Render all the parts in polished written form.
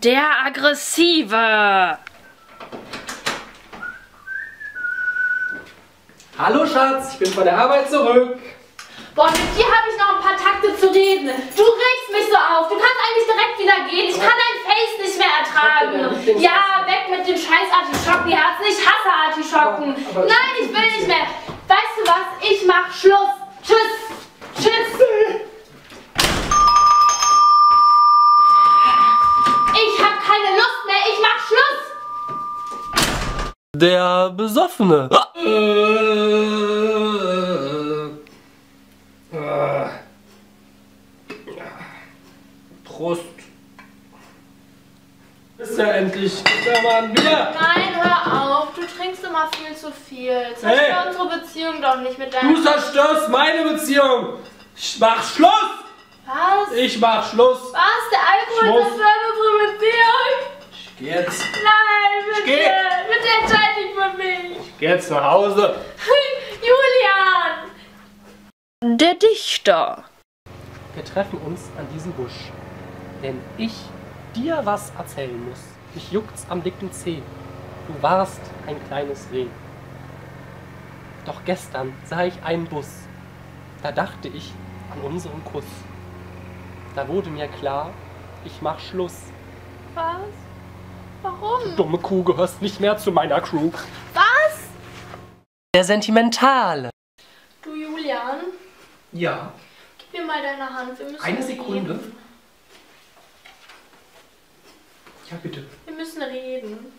Der Aggressive. Hallo Schatz, ich bin von der Arbeit zurück. Boah, mit dir habe ich noch ein paar Takte zu reden. Du regst mich so auf. Du kannst eigentlich direkt wieder gehen. Ich kann dein Face nicht mehr ertragen. Ja, weg mit den scheiß Artischockenherzen. Ich hasse Artischocken. Nein, ich will nicht mehr. Weißt du was? Ich mach Schluss. Tschüss. Tschüss. Ich hab keine Lust mehr. Ich mach Schluss. Der Besoffene. Prost. Ist ja endlich. Gib mir mal ein Bier. Nein, hör auf. Du trinkst immer viel zu viel. Zerstör unsere Beziehung doch nicht mit deinem... Du zerstörst meine Beziehung. Ich mach Schluss. Was? Ich mach Schluss. Was? Der Alkohol zerstört unsere Beziehung? Ich geh jetzt. Nein, bitte. geh. Bitte entscheide dich für mich. Ich geh jetzt nach Hause. Julian. Der Dichter. Wir treffen uns an diesem Busch, denn ich dir was erzählen muss. Mich juckt's am dicken Zeh. Du warst ein kleines Reh. Doch gestern sah ich einen Bus. Da dachte ich an unseren Kuss. Da wurde mir klar, ich mach Schluss. Was? Warum? Du dumme Kuh, gehörst nicht mehr zu meiner Crew. Was? Der Sentimentale. Du Julian, Ja. gib mir mal deine Hand. Wir müssen Eine Sekunde. reden. Ja, bitte. Wir müssen reden.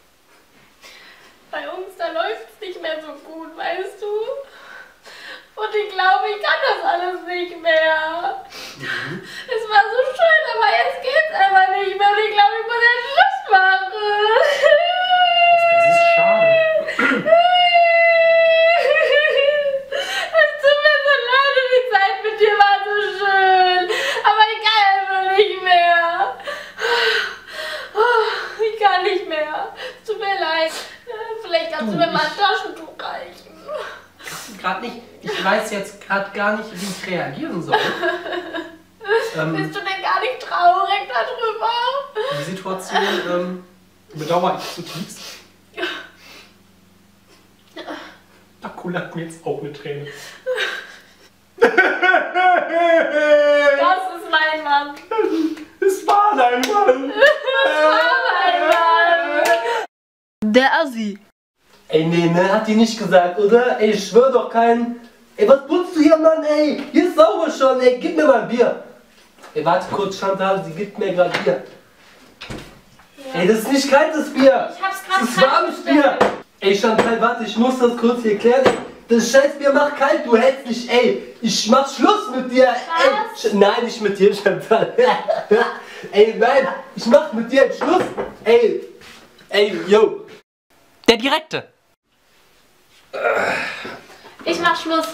Bei uns, da läuft's nicht mehr so gut, weißt du? Und ich glaube, ich kann das alles nicht mehr. Es war so schön, aber jetzt geht's einfach nicht mehr. Und ich glaube, ich muss jetzt Schluss machen. Das ist schade. Es tut mir so leid und die Zeit mit dir war so schön. Aber ich kann einfach nicht mehr. Ich kann nicht mehr. Es tut mir leid. Vielleicht kannst du mir mal ein Taschentuch reichen. Gerade nicht. Ich weiß jetzt gerade gar nicht, wie ich reagieren soll. Bist du denn gar nicht traurig darüber? Die Situation bedauere ich zutiefst. Da kullert mir jetzt auch eine Träne. Das ist mein Mann. Es war dein Mann. Das war mein Mann. Der Assi. Ey, nee, ne, hat die nicht gesagt, oder? Ey, ich schwör doch keinen. Ey, was putzt du hier, Mann, ey? Hier ist sauber schon, ey, gib mir mal ein Bier. Ey, warte kurz, Chantal, sie gibt mir gerade Bier. Ja. Ey, das ist nicht kaltes Bier. Ich hab's gerade. Das ist warmes Bier. Ey, Chantal, warte, ich muss das kurz hier klären. Das Scheißbier macht kalt, du hältst nicht, ey. Ich mach Schluss mit dir. Was? Ey, nein, nicht mit dir, Chantal. Ey, nein, ich mach mit dir jetzt Schluss. Ey, yo. Der Direkte. Ich mach Schluss.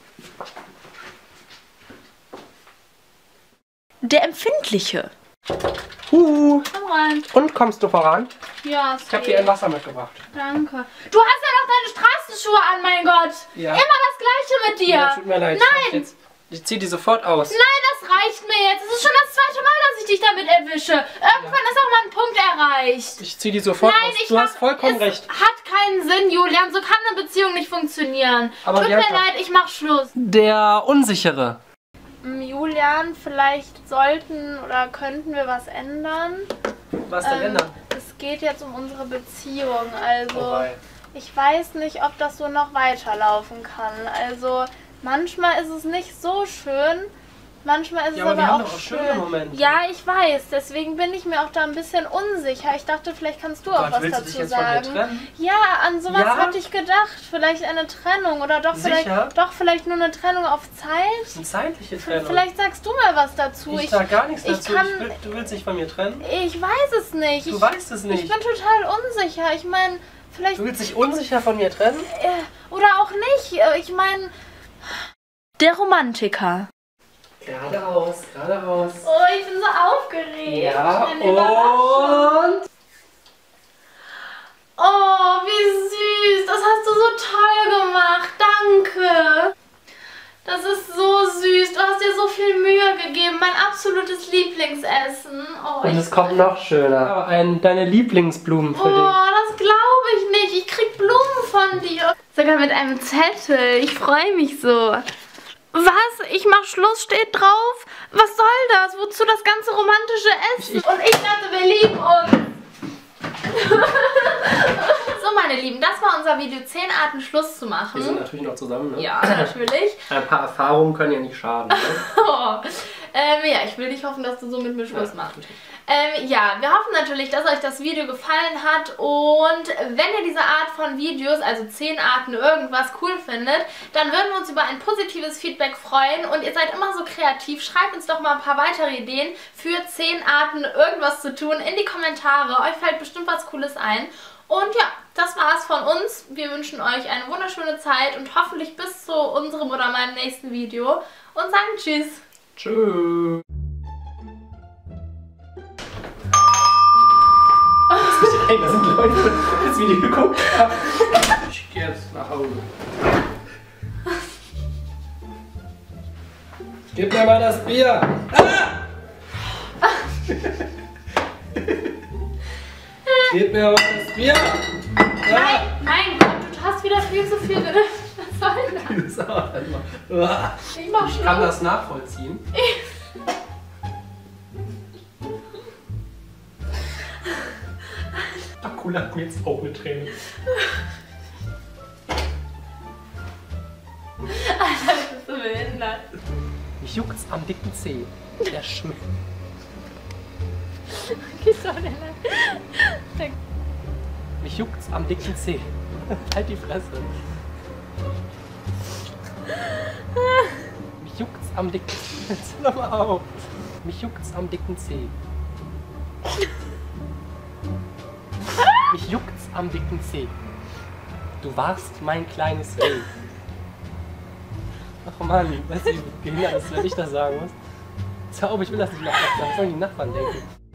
Der Empfindliche. Komm rein. Und kommst du voran? Ja, Ich hab dir ein Wasser mitgebracht. Danke. Du hast ja noch deine Straßenschuhe an, mein Gott. Ja. Immer das Gleiche mit dir. Ja, tut mir leid. Nein. Ich zieh die sofort aus. Nein, das reicht mir jetzt. Es ist schon das zweite Mal, dass ich dich damit erwische. Irgendwann ist auch mal ein Punkt erreicht. Ich zieh die sofort Nein, aus. Du hast vollkommen recht. Hat keinen Sinn, Julian. So kann eine Beziehung nicht funktionieren. Aber Tut mir leid, ich mach Schluss. Der Unsichere. Julian, vielleicht sollten oder könnten wir was ändern. Was denn ändern? Es geht jetzt um unsere Beziehung. Also, Oh wei. ich weiß nicht, ob das so noch weiterlaufen kann. Also, manchmal ist es nicht so schön. Manchmal ist Ja, es aber wir aber haben auch doch auch schön. schöne Momente. Ja, ich weiß. Deswegen bin ich mir auch da ein bisschen unsicher. Ich dachte, vielleicht kannst du auch was willst du dich dazu jetzt von mir sagen. trennen? Ja, an sowas Ja? hatte ich gedacht. Vielleicht eine Trennung oder doch Sicher? vielleicht nur eine Trennung auf Zeit. Das ist eine zeitliche Trennung. Vielleicht sagst du mal was dazu. Ich sag gar nichts ich dazu. kann- Du willst dich von mir trennen? Ich weiß es nicht. Du weißt es nicht. Ich bin total unsicher. Ich meine, vielleicht... Du willst dich unsicher von mir trennen? Oder auch nicht. Ich meine... Der Romantiker. Geradeaus, geradeaus. Oh, ich bin so aufgeregt. Ja, Eine Überraschung. und... Oh, wie süß. Das hast du so toll gemacht. Danke. Das ist so süß. Du hast dir so so viel Mühe gegeben. Mein absolutes Lieblingsessen. Oh, Und es kommt noch schöner. Deine Lieblingsblumen für dich. Das glaube ich nicht. Ich krieg Blumen von dir. Sogar mit einem Zettel. Ich freue mich so. Was? Ich mach Schluss steht drauf? Was soll das? Wozu das ganze romantische Essen? Und ich dachte, wir lieben uns. So, meine Lieben, das war unser Video 10 Arten Schluss zu machen. Wir sind natürlich noch zusammen, ne? Ja, natürlich. Ein paar Erfahrungen können ja nicht schaden. Ne? Ja, ich will nicht hoffen, dass du so mit mir Schluss machst. Ja, wir hoffen natürlich, dass euch das Video gefallen hat und wenn ihr diese Art von Videos, also 10 Arten irgendwas cool findet, dann würden wir uns über ein positives Feedback freuen und ihr seid immer so kreativ. Schreibt uns doch mal ein paar weitere Ideen für 10 Arten irgendwas zu tun in die Kommentare. Euch fällt bestimmt was Cooles ein. Und ja, das war's von uns. Wir wünschen euch eine wunderschöne Zeit und hoffentlich bis zu unserem oder meinem nächsten Video und sagen Tschüss. Tschüss. Hey, da sind Leute, die das Video geguckt haben. Ich gehe jetzt nach Hause. Gib mir mal das Bier. Gib mir mal das Bier. Mein Gott, du hast wieder viel zu viel drin. Was soll das? Ich mach Schluss. Ich kann das nachvollziehen. Da kullert mir jetzt auch eine Träne. Alter, das ist so behindert. Mich juckt's am dicken Zeh. Der schmeckt. Geht doch nicht. Mich juckt's am dicken Zeh. Halt die Fresse. Mich juckt's am dicken Zeh. Jetzt hör doch mal auf. Mich juckt's am dicken Zeh. Mich juckt's am dicken Zeh. Du warst mein kleines Reh. Ach Mann, weißt du, wie behindert das ist, wenn ich das sagen muss? Hör auf, ich will das nicht mehr. Was sollen die Nachbarn denken?